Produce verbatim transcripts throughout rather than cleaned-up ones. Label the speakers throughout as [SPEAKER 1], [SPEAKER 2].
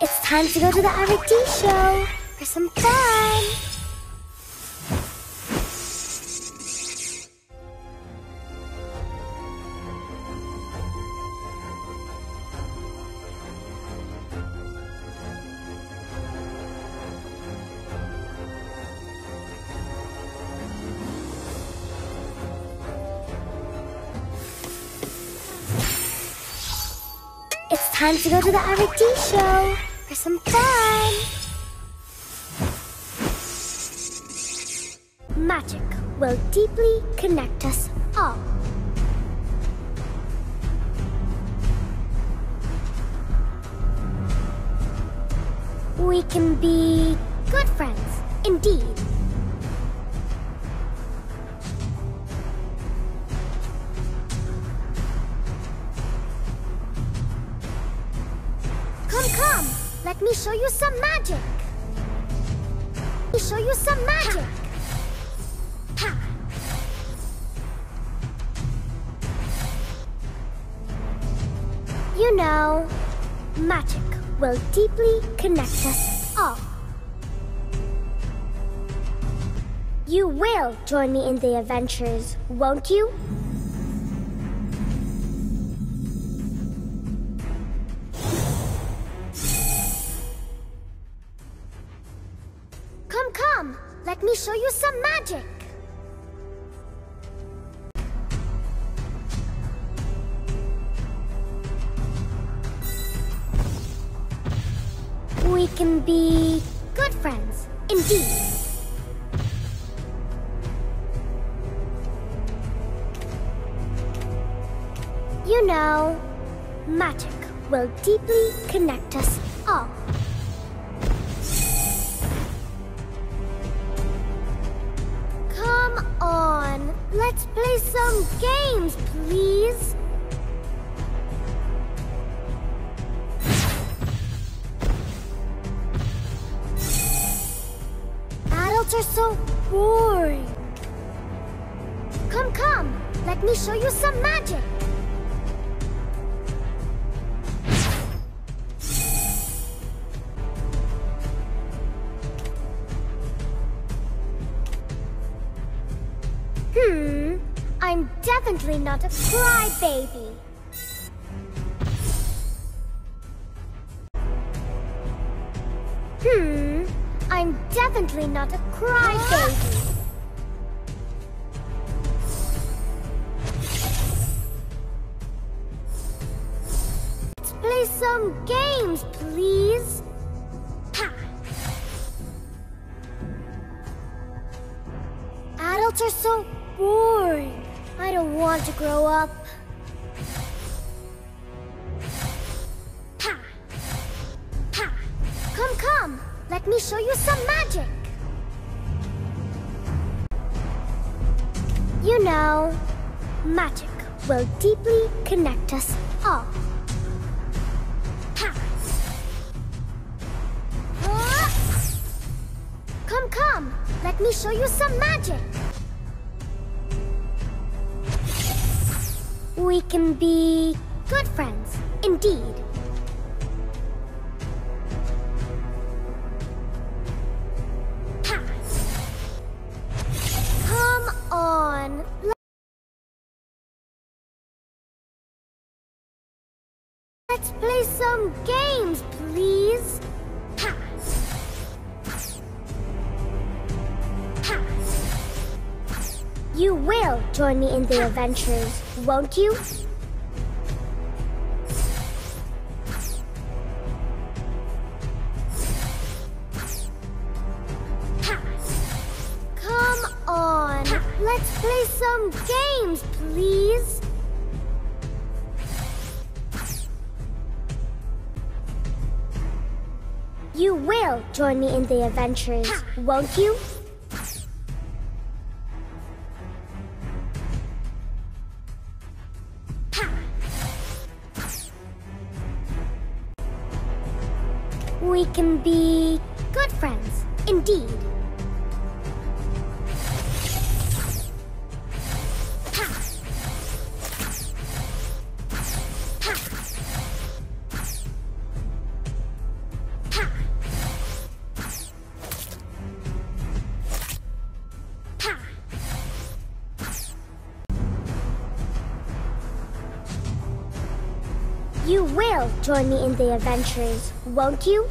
[SPEAKER 1] It's time to go to the R and D show for some fun. It's time to go to the R and D show for some fun. Magic will deeply connect us all. We can be good friends, indeed. Come, come, let me show you some magic. Let me show you some magic. Ha. You know, magic will deeply connect us all. You will join me in the adventures, won't you? Come, come, let me show you some magic. We can be good friends, indeed. You know, magic will deeply connect us all. Come on, let's play some games, please. Adults are so boring. Come, come, let me show you some magic. Hmm, I'm definitely not a crybaby. Hmm, I'm definitely not a crybaby. Let's play some games, please. Ha. Adults are so boring. I don't want to grow up. Ha! Ha! Come, come! Let me show you some magic! You know, magic will deeply connect us all. Ha! Ah! Come, come! Let me show you some magic! We can be good friends, indeed. Ha. Come on. Let's play some games, please. Ha. Ha. You will join me in the adventures, won't you? Ha. Come on, let's play some games, please. You will join me in the adventures, won't you? We can be good friends, indeed. Ha. Ha. You will join me in the adventures, won't you?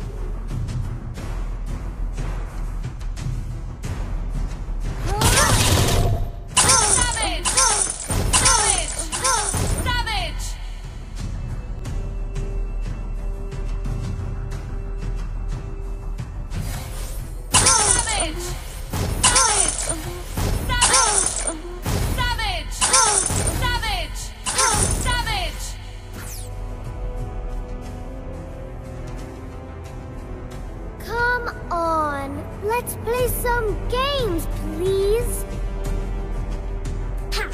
[SPEAKER 2] Savage! Savage! Savage! Savage! Savage! Savage! Savage! Savage!
[SPEAKER 1] Come on, let's play some games, please. Ha!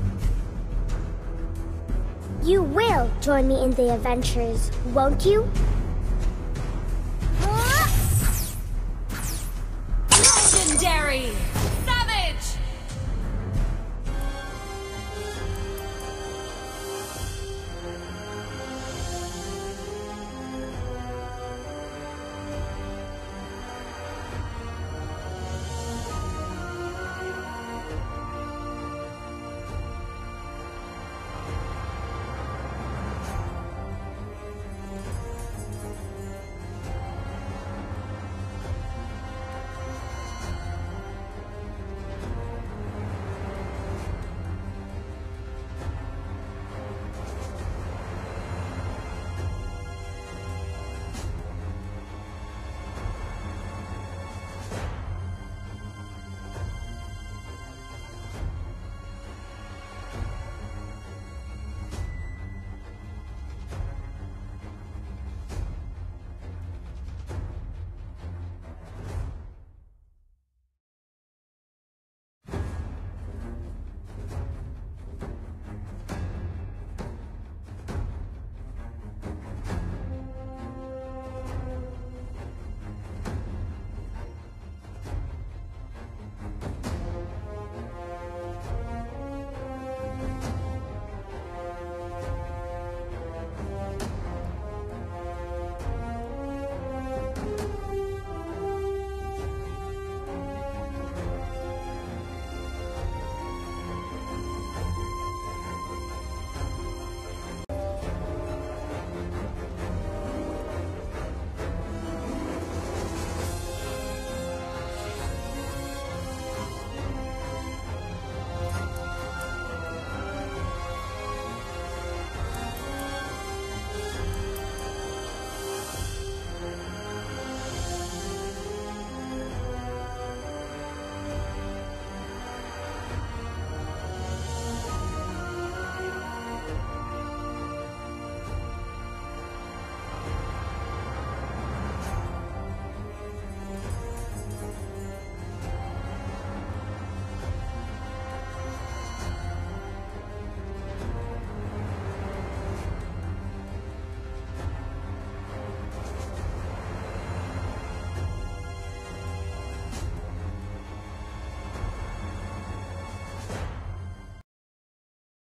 [SPEAKER 1] You will join me in the adventures, won't you?